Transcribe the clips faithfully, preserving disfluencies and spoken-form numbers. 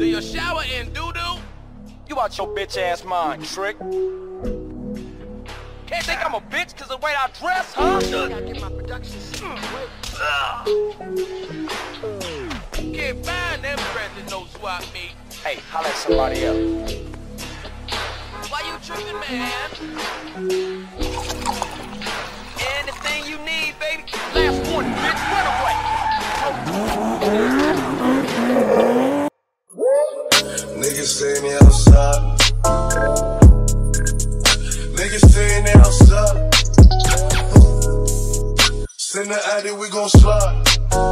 Do you shower in doo-doo? You out your bitch ass mind, trick. Can't think I'm a bitch cause the way I dress, huh? Gotta get my production straight. Can't find them presents, no swap meet. Hey, holla at somebody else. Why you tripping, man? Anything you need, baby. Last warning, bitch, run away. Niggas saying they outside. Niggas saying they outside. Send the addy, we gon' slide.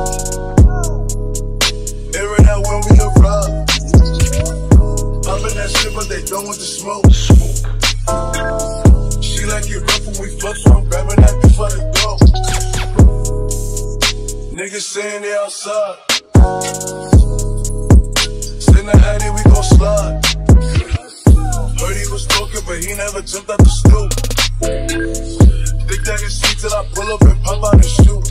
Air it out when we arrive. Poppin' that shit, but they done with the smoke. She like it rough when we fuck, so I'm grabbing that bitch for the go. Niggas saying they outside. Send the addy, we gon' slide. Heard he was talking, but he never jumped out the stool. Dick that can see till I pull up and pop out and shoot.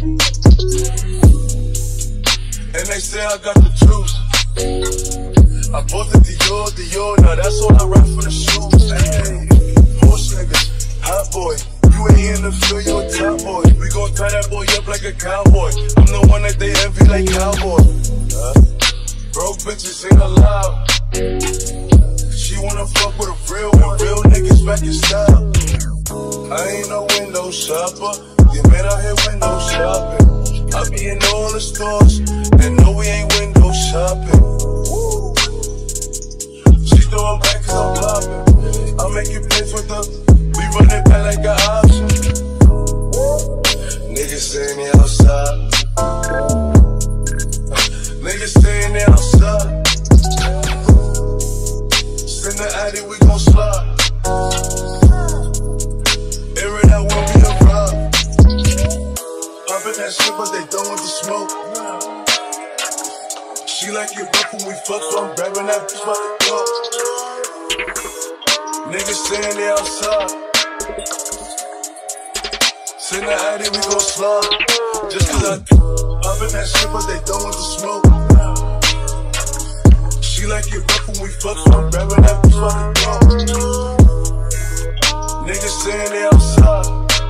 And they say I got the juice. I bought the Dior, Dior, now that's all I rap for the shoes. Hey, hey, horse niggas, hot boy. You ain't here to feel you a top boy. We gon' tie that boy up like a cowboy. I'm the one that they envy like cowboy. Uh, broke bitches ain't allowed. She wanna fuck with a real one. Real niggas back in style. I ain't no window shopper. You man out here window shopping. I be in all the stores and no, we ain't window shopping. Woo. She throwin' back cause I'm poppin'. I make you plays with her. We run it back like an option. Niggas saying they outside. Niggas saying they outside. Send the addy, we gon' slide. Air it out when we arrive. Poppin' that shit, but they done with the smoke. She like it rough when we fuck, so I'm grabbing that bitch by the throat. Niggas saying they outside. Send the addy, we gon' slide. Just cause I poppin' that shit, but they done with the smoke. She like it rough when we fuck, so I'm grabbing that bitch by the throat. Niggas saying they outside.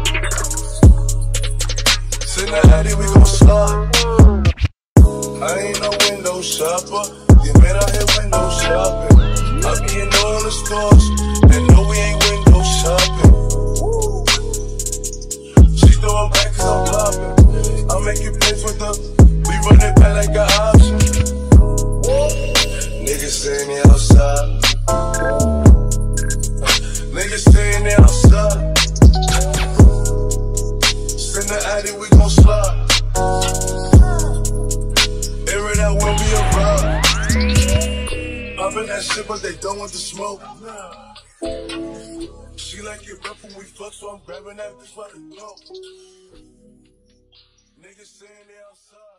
Send the addy, we gon' slide. I ain't no window shopper. You man out here window shopping. I be in all the stores and no, we ain't window shopping. She throwin' back cause I'm poppin'. I make you plays with her. We run it back like an option. Niggas saying they outside. Niggas saying they outside. Send the addy, we gon' slide. Air it out when we arrive. Poppin' that shit, but they done with the smoke. She like it rough when we fuck, so I'm grabbing that bitch by the throat. Niggas saying they outside.